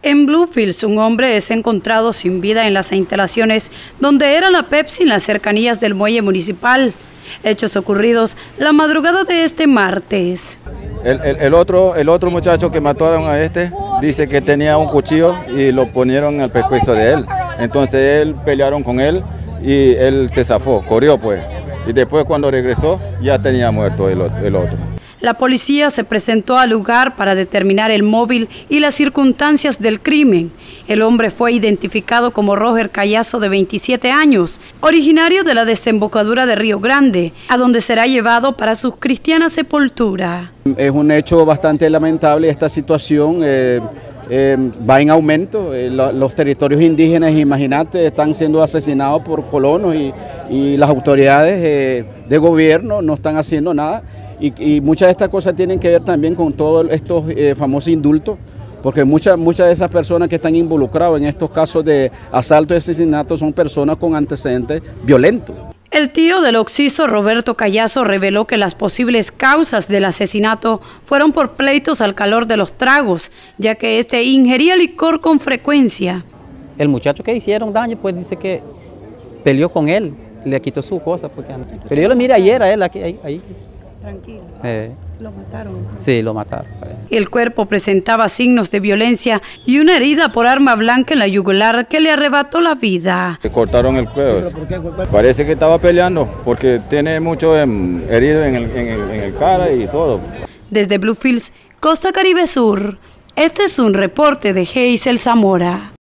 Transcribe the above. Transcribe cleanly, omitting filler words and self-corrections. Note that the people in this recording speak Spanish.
En Bluefields, un hombre es encontrado sin vida en las instalaciones donde era la Pepsi en las cercanías del muelle municipal. Hechos ocurridos la madrugada de este martes. El otro muchacho que mataron a este dice que tenía un cuchillo y lo ponieron al pescuezo de él. Entonces pelearon con él y él se zafó, corrió pues. Y después cuando regresó ya tenía muerto el otro. La policía se presentó al lugar para determinar el móvil y las circunstancias del crimen. El hombre fue identificado como Roger Callazo, de 27 años, originario de la desembocadura de Río Grande, a donde será llevado para su cristiana sepultura. Es un hecho bastante lamentable. Esta situación va en aumento. Los territorios indígenas, imagínate, están siendo asesinados por colonos y las autoridades de gobierno no están haciendo nada. Y muchas de estas cosas tienen que ver también con todos estos famosos indultos, porque muchas de esas personas que están involucradas en estos casos de asalto y asesinato son personas con antecedentes violentos. El tío del occiso, Roberto Callazo, reveló que las posibles causas del asesinato fueron por pleitos al calor de los tragos, ya que este ingería licor con frecuencia. El muchacho que hicieron daño, pues dice que peleó con él, le quitó su cosa. Pero yo lo miré ayer a él ahí. Tranquilo. ¿Lo mataron? Sí, lo mataron. El cuerpo presentaba signos de violencia y una herida por arma blanca en la yugular que le arrebató la vida. Le cortaron el cuello. Parece que estaba peleando porque tiene mucho herido en el cara y todo. Desde Bluefields, Costa Caribe Sur, este es un reporte de Geisel Zamora.